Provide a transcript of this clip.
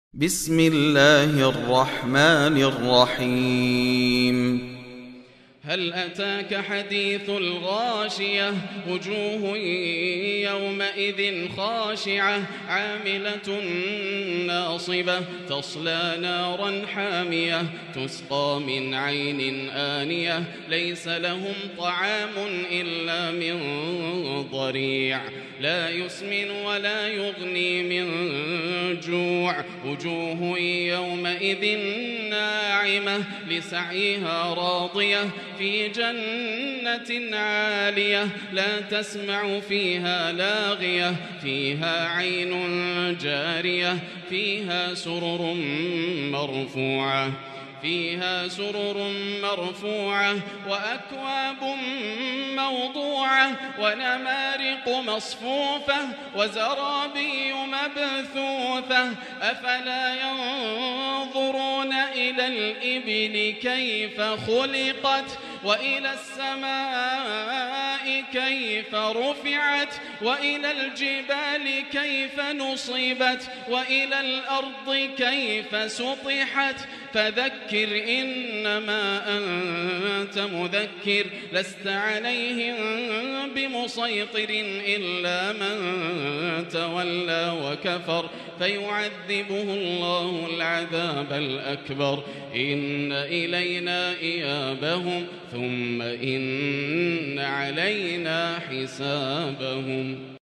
بسم الله الرحمن الرحيم هل أتاك حديث الغاشية وجوه يومئذ خاشعة عاملة ناصبة تصلى نارا حامية تسقى من عين آنية ليس لهم طعام إلا من ضريع لا يسمن ولا يغني من جوع وجوه يومئذ ناعمة لسعيها راضية في جنة عالية لا تسمع فيها لاغية فيها عين جارية فيها سرر مرفوعة وأكواب موضوعة ونمارق مصفوفة وزرابي مبثوثة أفلا ينظرون إلى الإبل كيف خلقت وإلى السماء كيف رفعت وإلى الجبال كيف نصبت وإلى الأرض كيف سطحت فذكر إنما أنت مذكر لست عليهم بمسيطر إلا من تولى وكفر فيعذبه الله العذاب الأكبر إن إلينا إيابهم ثم إن علينا حسابهم.